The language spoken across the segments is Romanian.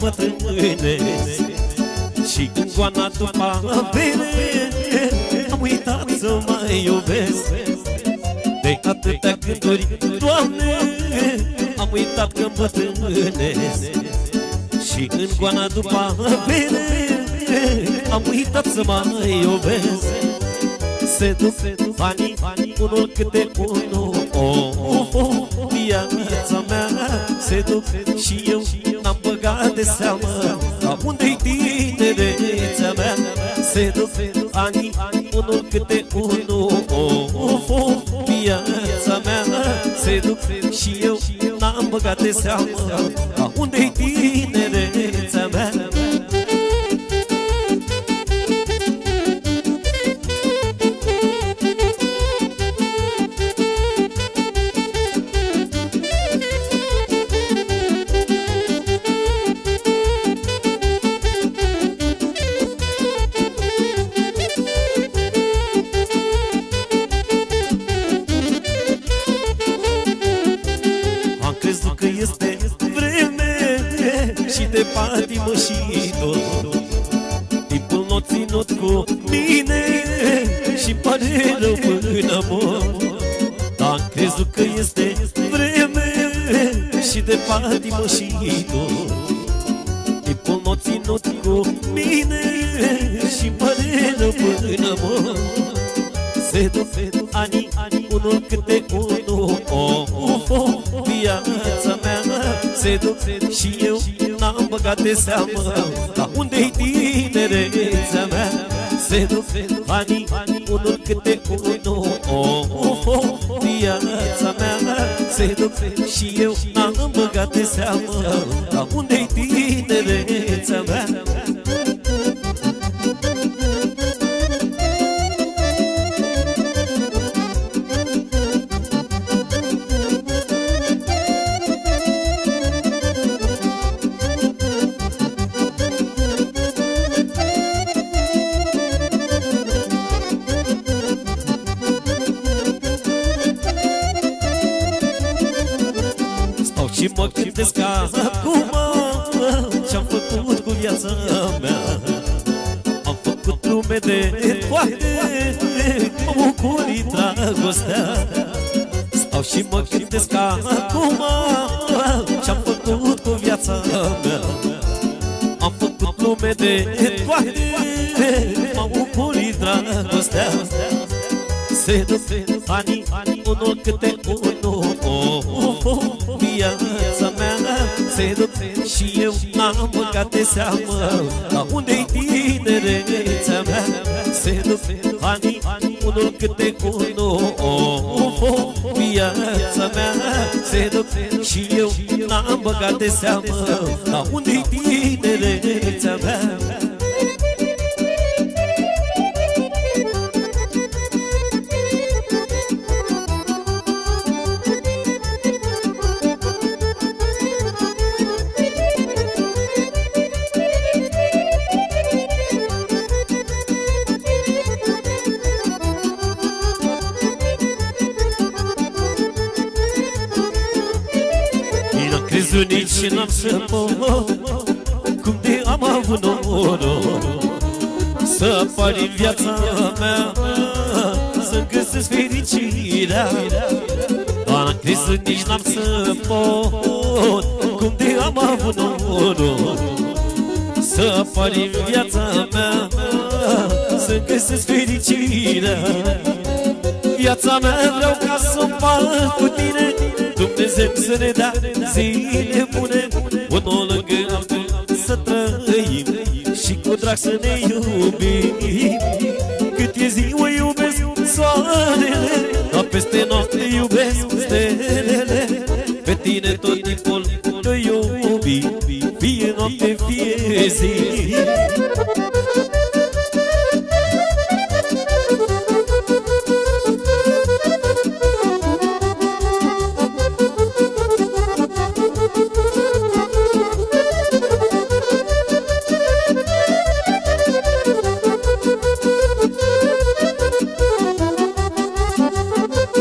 îmbătrânesc și în goana după avere am uitat să mai iubesc. De atâtea gânduri, Doamne, am uitat că îmbătrânesc și în goana după avere am uitat să mai iubesc. Se duc banii, unul câte unul, viața mea se duc și eu n-am băgat de seamă. Dar unde-i tinerețea mea? Se duc ani, unul câte unul, viața mea se duc și eu n-am băgat de seamă. Dar unde-i tinerețea mea? De patimă și dor, timpul n-o ținut cu mine și pare rău până mor. Dar-am crezut că este vreme și de patimă și dor, timpul n-o ținut cu mine și pare rău până mor. Se duc ani, unul câte unul, viața mea se duc și eu n-am băgat de seamă. Dar unde-i tinerețea mea? Se duc ani, unul câte unul, viața mea se duc și eu n-am băgat de seamă. Dar unde-i tinerețea mea? Și mă gândesc acum ce-am făcut cu viața mea. Am făcut lume de toate, mă bucuri dragostea. Stau și mă gândesc acum ce-am făcut cu viața mea. Am făcut lume de toate, mă bucuri dragostea. Se duc ani, unul câte unul, viața mea se duc și eu n-am băgat de seamă. Dar unde-i tinerețea mea? Se duc ani, unul câte unul, viața mea se duc și eu n-am băgat de seamă. Dar unde-i tinerețea mea? Nici n-am să mor, cum de am avut noroc să apar în viața mea, să găsesc fericirea. Doar n-am crezut, nici n-am să mor, cum de am avut noroc să apar în viața mea, să găsesc fericirea. Viața mea vreau ca să o fac cu tine, Dumnezeu să ne dea zile bune, unul lângă altul să trăim și cu drag să ne iubim. Cât e ziua iubesc soarele, dar peste noapte iubesc stelele. Pe tine tot timpul te iubim, fie noapte, fie zi.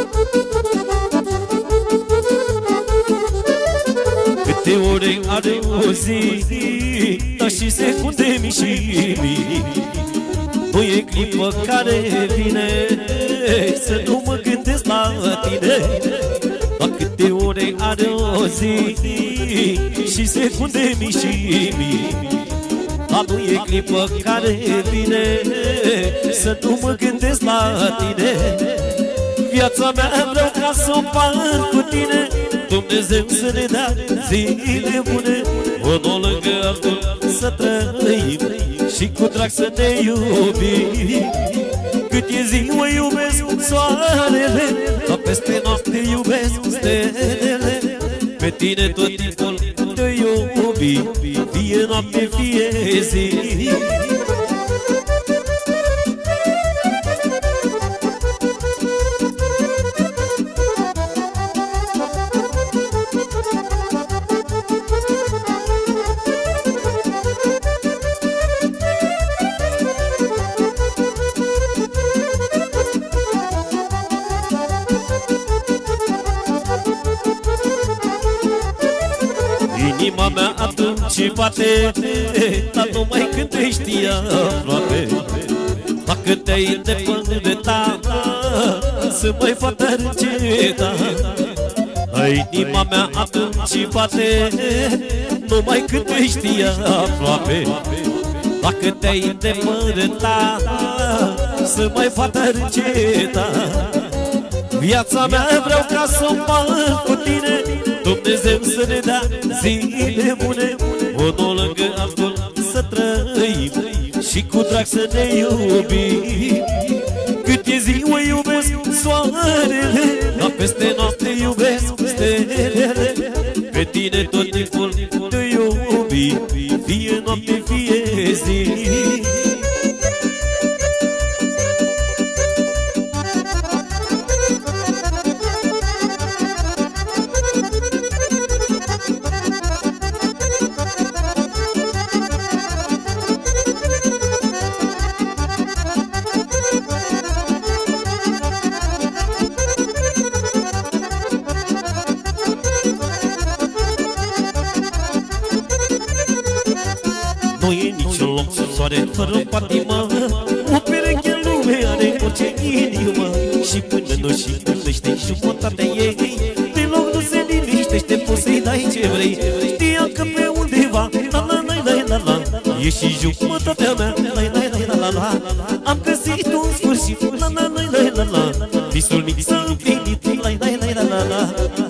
Câte ore are o zi, dar și secunde mii și mii. Nu e clipă care vine să nu mă gândesc la tine. La câte ore are o zi și secunde mii și mii. Dar nu e clipă care vine să nu mă gândesc la tine. Viața mea vreau ca să o par cu tine, Dumnezeu să ne dea zile bune, unul lângă altul să trăim și cu drag să ne iubim. Cât e ziua iubesc soarele, dar peste noapte iubesc stelele. Pe tine tot timpul te iubi, fie noapte, fie zi. Inima mea atunci bate, dar numai când te știa aproape. Dacă te-ai depărtat, să mai poate înceta. Inima mea atunci bate, numai când te știa aproape. Dacă te-ai depărtat, să mai poate înceta. Viața mea vreau ca să o par cu tine, Dumnezeu să ne dea zile bune, unul lângă altul să trăim și cu drag să ne iubim. Cât e ziua iubesc soarele, dar peste noapte iubesc stelele. Pe tine tot timpul te iubi, fie noapte, fie zi. Nu e niciun loc sub soare fără patimă, o pereche în lume are orice inimă. Și până nu și gândește jumătatea ei, deloc nu se liniștește, poți să-i dai ce vrei. Știam că pe undeva, la la la la la la, e și jumătatea mea, la la la la la. Am găsit un sfârșit, la la la la la la, visul mic s-a împlinit, la la la la la.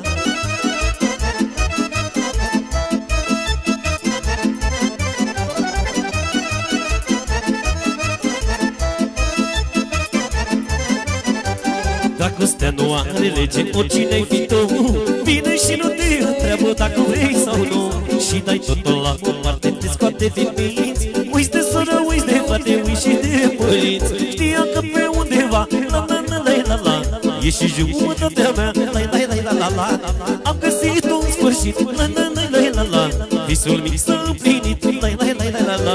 Dragostea nu are lege, oricine-ai fi tu, vine și nu te întreabă dacă vrei sau nu. Și dai totul la o parte, te scoate din minți. Uiți de soră, uiți de frate, uiți și de părinți. Știam că pe undeva, la la la la la la, e și jumătatea mea, la la la la la. Am găsit un sfârșit, la la la la la la, visul mic s-a împlinit, la la la la la la.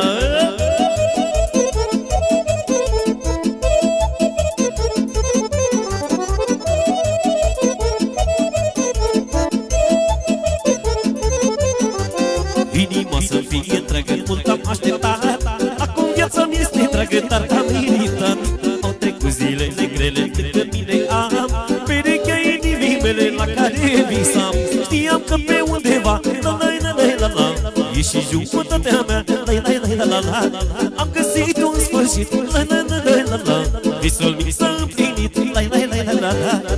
Inima să fie întreagă, mult am așteptat. Acum viața mi este dragă, dar am militat. Au trecut zilele grele cât pe mine am, perechea inimii mele la care visam. Știam că pe undeva, la la la la la la, e și jumătatea mea, la la la la la. Am găsit un sfârșit, la la la la la la, visul mic s-a împlinit, la la la la la.